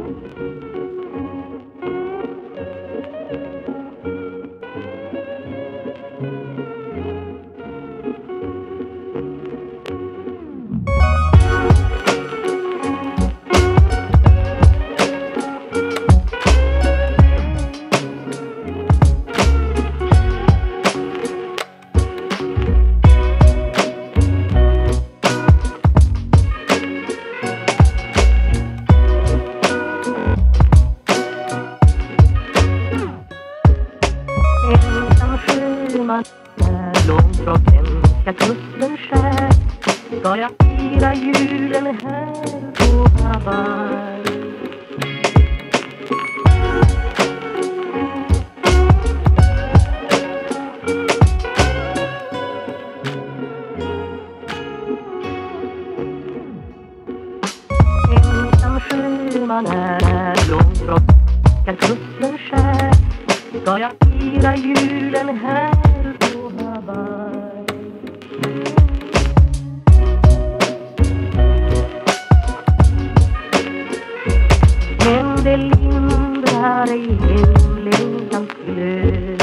Långt från hemska kusten skär ska jag fira julen här på Hawaii. Ensam sjöman är långt från hemska kusten skär ska jag fira julen här på Hawaii. Men det lindrar ej hemlängtans glöd.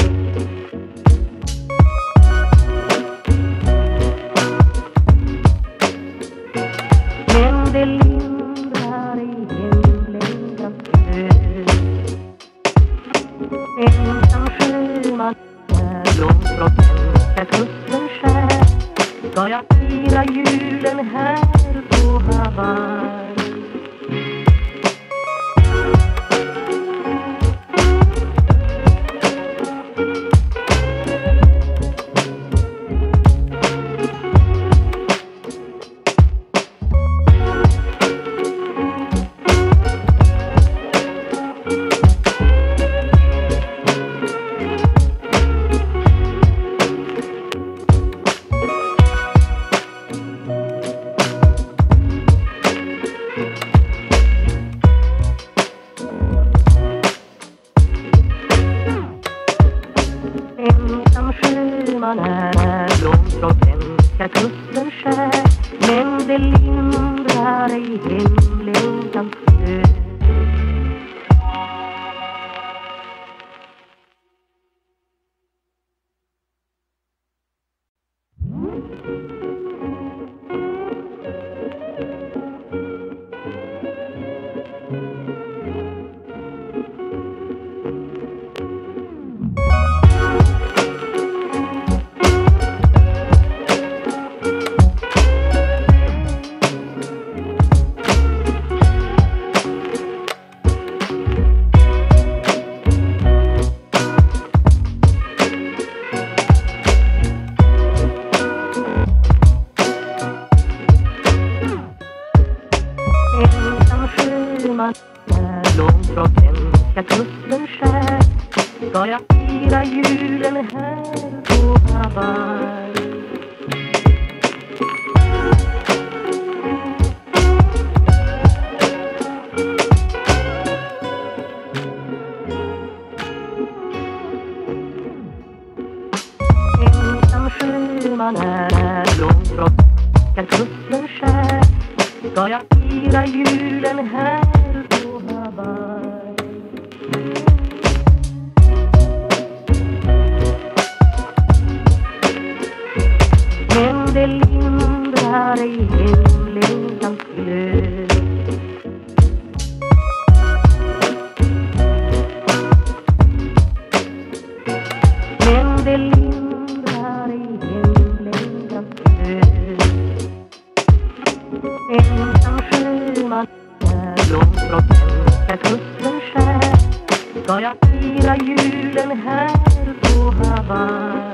Men det lindrar ej hemlängtans glöd. Ensam sjöman är långt från hemska kusten skär ska jag fira julen här på Hawaii. Ensam sjöman är långt från hemska kusten skär men det lindrar ej hemlängtans glöd. Ensam sjöman är långt från hemska kusten skär ska jag fira julen här på Hawaii. Ensam sjöman är långt från hemska kusten skär ska jag fira julen här på Hawaii. Men det lindrar ej hemlängtans glöd. Men det lindrar ej hemlängtans glöd. Ensam sjöman är långt från hemska kusten skär ska jag fira julen här på Hawaii.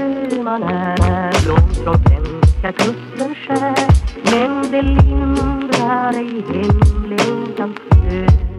man är när blåst från svenska kusten skär. Men det lindrar ej hemlängtans död.